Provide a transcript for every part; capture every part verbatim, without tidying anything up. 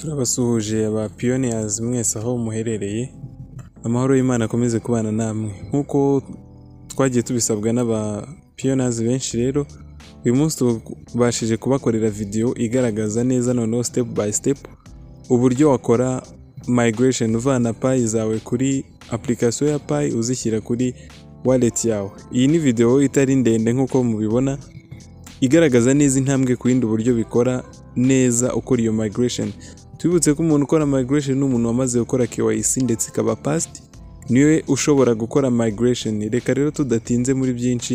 Turabasuhuje aba pioneers mwese aho muherereye, amahoro y'Imana akomeze kubana namwe. Nkuko twagiye tubisabwa n'aba pioneers benshi, rero uyu munsi tubashije kubakorera video igaragaza neza noneho step by step uburyo wakora migration uvana Pi zawe kuri application ya Pi uzishyira kuri wallet yawe. Iyi ni video itari ndende nkuko mubibona, igaragaza neza intambwe ku yindi uburyo bikora neza ukora iyo migration. Tubibutse ko umuntu ukora migration ni umuntu wamaze gukora K Y C ndetse ikaba passed, niwe ushobora gukora migration. Reka rero tudatinze muri byinshi,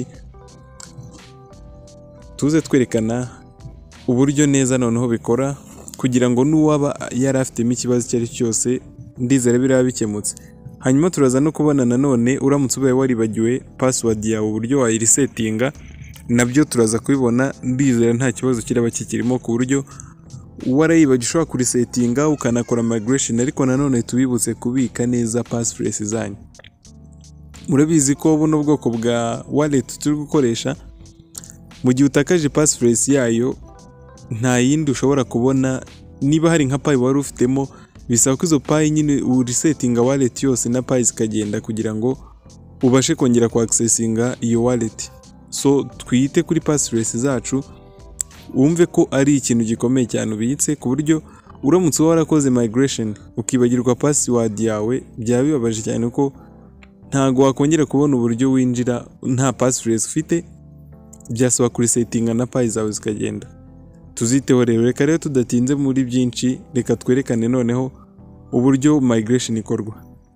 tuze twerekana uburyo neza noneho bikora kugira ngo n'uwaba yari afitemo ikibazo cyari cyose ndizere biraba bikemutse. Hanyuma turaza no kubona nanone uramutse ubaye waribagiwe password yawe uburyo wayirisetinga, nabyo turaza kubibona. Ndizera nta kibazo kiraba kikirimo ku buryo warayibagiwe ushobora kurisetinga ukanakora migration, ariko nanone tubibutse kubika neza passphrase zanyu. Murabizi ko buno bwoko bwa wallet turi gukoresha, mu gihe utakaje passphrase yayo nta yindi ushobora kubona. Niba hari nka Pi wari ufitemo, bisaba ko izo Pi nyine urisetinga wallet yose na Pi zikagenda kugira ngo ubashe kongera ku accessinga iyo wallet. So twite kuri passphrase zacu, wumve ko ari ikintu gikomeye cyane ubitse, ku buryo uramutse warakoze migration ukibagirwa password yawe byaba bibabaje cyane ko ntago wakongera kubona uburyo winjira nta passphrase ufite. Byasaba kurisetinga na Pi zawe zikagenda. Tuziteho rero. Reka rero tudatinze muri byinshi, reka twerekane noneho uburyo migration ikorwa.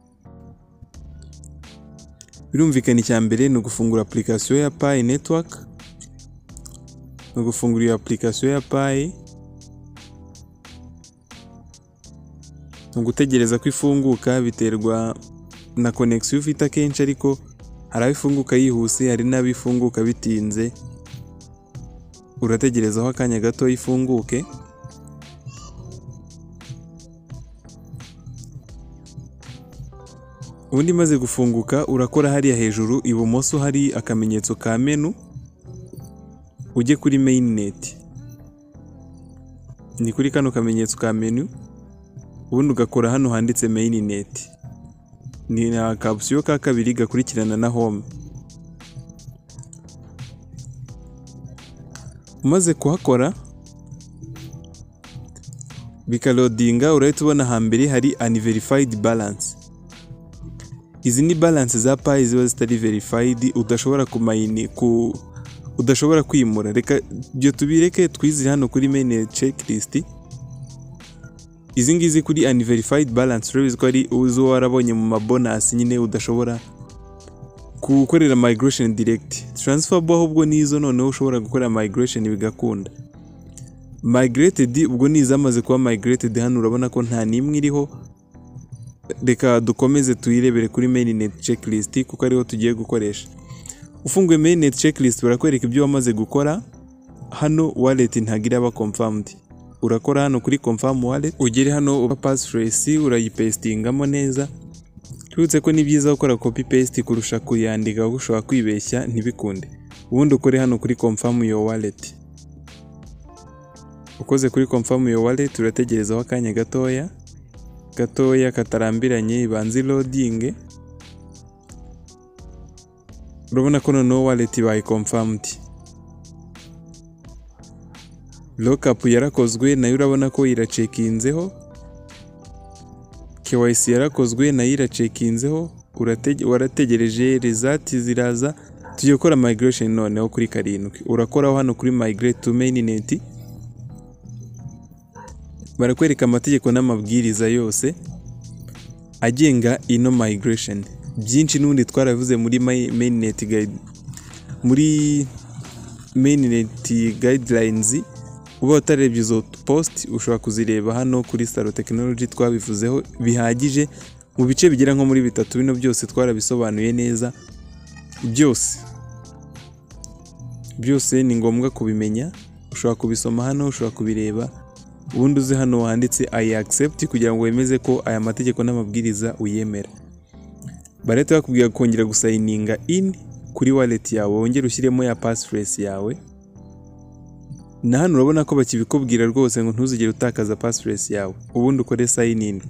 Birumvikana icya mbere ni ugufungura application ya Pi network. No gufungura iyo application ya Pi, no gutegereza ko ifunguka. Biterwa na connection ufite akenshi, ariko hari abifunguka yihuse, hari n'abifunguka bitinze. Urategerezaho akanya gato ifunguke. Ubundi maze gufunguka urakora hariya hejuru ibumoso hari akamenyetso ka menu, ujye kuri mainnet. Ni kuri kano kamenyetso ka menu, ubundi ugakora hano handitse mainnet. Ni aka option ka kabiri gakurikirana na home. Umaze kuhakora bikalodinga, urahita ubona hambere hari unverified balance. Izi ni balance za Pi ziba zitari verified, udashobora kumayini ku udashobora kwimura. Reka byo tubireke twizire hano kuri main checklist. Izi ngizi kuri unverified balance urabizi ko ari uzo warabonye mu mabonus nyine udashobora gukorera migration direct. Transferable ahubwo nizo noneho ushobora gukora migration bigakunda. Migrated ubwo nizamaze kuba migrated, hano urabona ko nta nimwe iriho. Reka dukomeze tuyirebere kuri mainnet checklist kuko ariho tugiye gukoresha. Ufunguye mainnet checklist barakwereka ibyo wamaze gukora. Hano wallet ntagira aba confirmed. Urakora hano kuri confirm wallet, ugere hano uba passphrase urayipastingamo neza. Tubutse ko ni byiza gukora copy paste kurusha kuyandika, ushobora kwibeshya ntibikunde. Ubundi ukore hano kuri confirm your wallet. Ukoze kuri confirm your wallet urategerezaho akanya gatoya gatoya katarambiranye ibanze loading. Urabona ko noneho wallet bayi confirmed. Lookup yarakozwe nayo urabona ko iracekinzeho. K Y C yarakozwe nayo iracekinzeho. Warategereje result ziraza. Tugiye gukora migration noneho kuri karindwi. Urakoraho hano kuri migrate to mainnet. Barakwereka amategeko n'amabwiriza yose agenga ino migration. Byinshi n'undi twaravuze muri mainnet guide, muri mainnet guidelines. Uba utarebye izo post ushobora kuzireba hano kuri Star Technology. Twabivuzeho bihagije mu bice bigira nko muri bitatu. Bino byose twarabisobanuye neza. Byose byose ni ngombwa kubimenya. Ushobora kubisoma hano, ushobora kubireba, ubundi uze hano handitse I accept kugira ngo wemeze ko aya mategeko n'amabwiriza uyemera. Bareta bakubwira kongera gusayininga in kuri wallet yawe, wongere ushyiremo ya passphrase yawe. na hano urabona ko bakibikubwira rwose ngo ntuzigere utakaza passphrase yawe, ubundi ukore sign in.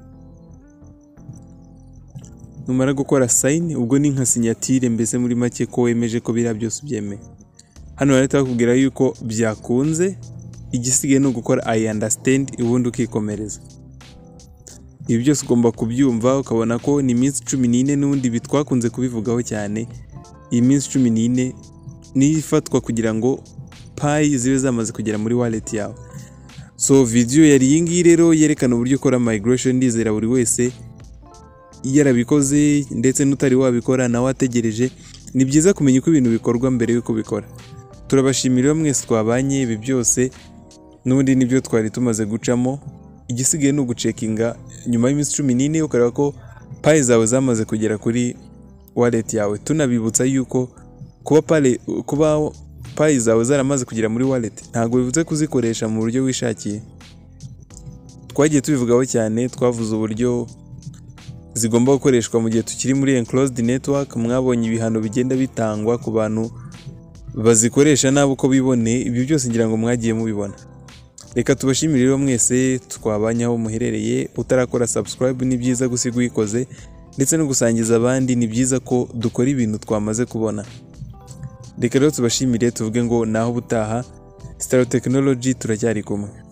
Numara gukora sign ubwo ni nka signature, mbese muri make ko wemeje ko biriya byose ubyemeye. Hano barahita bakubwira yuko byakunze, igisigaye no gukora I understand ubundi ukikomereza. Ibi byose ugomba kubyumva ukabona ko ni iminsi cumi n'ine, n'undi bitwakunze kubivugaho cyane. Iyi minsi cumi n'ine ni ifatwa kugira ngo Pi zibe zamaze kugera muri wallet yawe. So video yari iyi ngiyi rero yerekana uburyo ukora migration. Ndizera buri wese yarabikoze, ndetse n'utari wabikora nawe ategereje. Ni byiza kumenya uko ibintu bikorwa mbere yuko bikora. Turabashimira mwese twabanye ibi byose, n'ubundi nibyo twari tumaze gucamo. Igisigaye no gucekinga nyuma y'iminsi cumi n'ine ukareba ko Pi zawe zamaze kugera kuri wallet yawe. Tunabibutsa yuko kuba pale kuba Pi zawe zaramaze kugera muri wallet ntago bivuze kuzikoresha mu buryo wishakiye. Twagiye tubivugaho cyane, twavuze uburyo zigomba gukoreshwa mu gihe tukiri muri enclosed network. Mwabonye ibihano bigenda bitangwa ku bantu bazikoresha nabi uko bibone. Ibi byose ngira ngo mwagiye mubibona. Reka tubashimire rero mwese twabanye aho muherereye. Utarakora subscribe ni byiza gusiga uyikoze, ndetse no gusangiza abandi ni byiza ko dukora ibintu twamaze kubona. Reka rero tubashimire tuvuge ngo naho butaha. Star Technology turacyari kumwe.